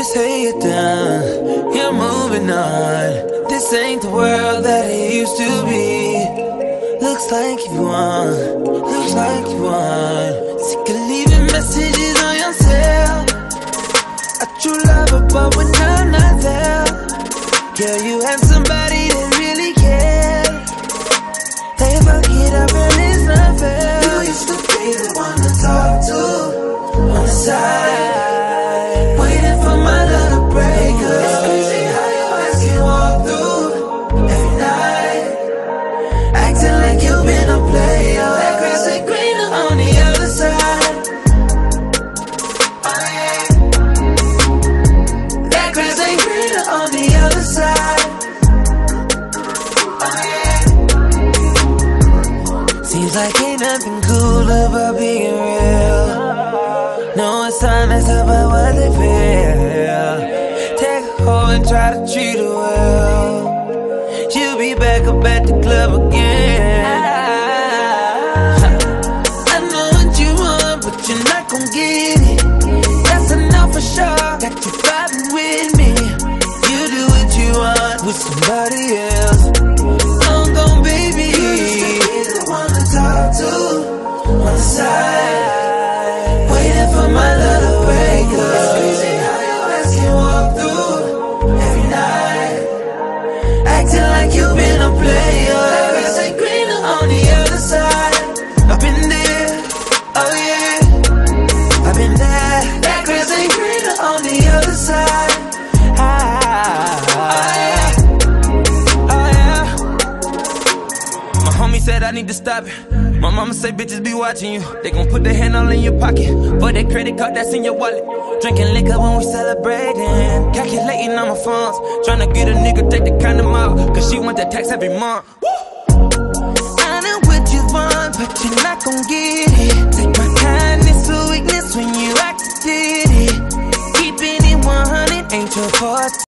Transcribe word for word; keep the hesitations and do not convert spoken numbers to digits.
say you're done, you're moving on. This ain't the world that it used to be. Looks like you won, looks like you won. Sick of leaving messages on your cell. A true lover, but when I'm not there, girl, you had somebody that really cared. They fuck it up and it's not fair. You used to be the one to talk to on the side, waiting for my love to break up. It's crazy how your ass can walk through every night, acting like you've been a player. That grass ain't greener on the other side. Oh yeah, that grass ain't greener on the other side. Oh yeah, seems like ain't nothing cool about being real. No, it's honest about what they feel. Take a hoe and try to treat her well. She'll be back up at the club again. I know what you want, but you're not gon' get it. That's enough for sure. Got you vibing with me. You do what you want with somebody else. Long gone, baby. You used to be the one to talk to on the side, waiting for my love to break up. It's crazy how your ass can walk through every night, acting like you've been a player. That grass ain't greener on the other side. I've been there, oh yeah, I've been there. That grass ain't greener on the other side. Ah, oh yeah, oh yeah. My homie said I need to stop it. My mama say bitches be watching you. They gon' put their hand all in your pocket for that credit card that's in your wallet. Drinking liquor when we celebrating, calculating on my funds, tryna get a nigga take the kind of mile, cause she want that tax every month. Woo! I know what you want, but you're not gon' get it. Take my kindness for weakness when you act did it. Keeping it one hundred ain't your part.